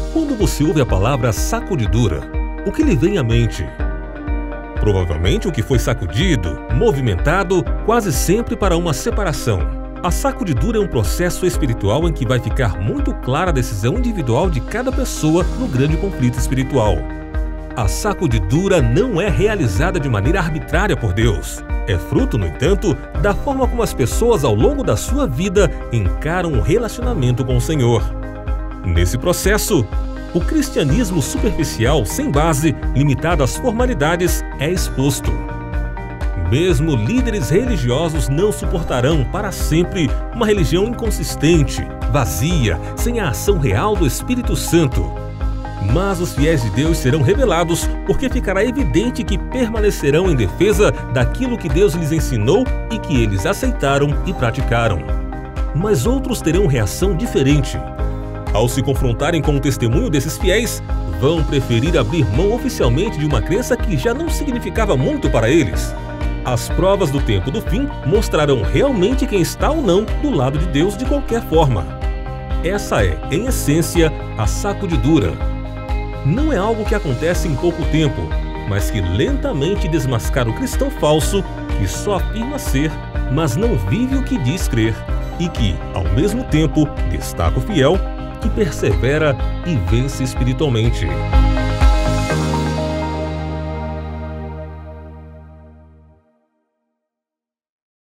Quando você ouve a palavra sacudidura, o que lhe vem à mente? Provavelmente o que foi sacudido, movimentado, quase sempre para uma separação. A sacudidura é um processo espiritual em que vai ficar muito clara a decisão individual de cada pessoa no grande conflito espiritual. A sacudidura não é realizada de maneira arbitrária por Deus. É fruto, no entanto, da forma como as pessoas ao longo da sua vida encaram o relacionamento com o Senhor. Nesse processo, o cristianismo superficial, sem base, limitado às formalidades, é exposto. Mesmo líderes religiosos não suportarão para sempre uma religião inconsistente, vazia, sem a ação real do Espírito Santo. Mas os fiéis de Deus serão revelados porque ficará evidente que permanecerão em defesa daquilo que Deus lhes ensinou e que eles aceitaram e praticaram. Mas outros terão reação diferente. Ao se confrontarem com o testemunho desses fiéis, vão preferir abrir mão oficialmente de uma crença que já não significava muito para eles. As provas do tempo do fim mostrarão realmente quem está ou não do lado de Deus de qualquer forma. Essa é, em essência, a sacudidura. Não é algo que acontece em pouco tempo, mas que lentamente desmascara o cristão falso que só afirma ser, mas não vive o que diz crer, e que, ao mesmo tempo, destaca o fiel que persevera e vence espiritualmente.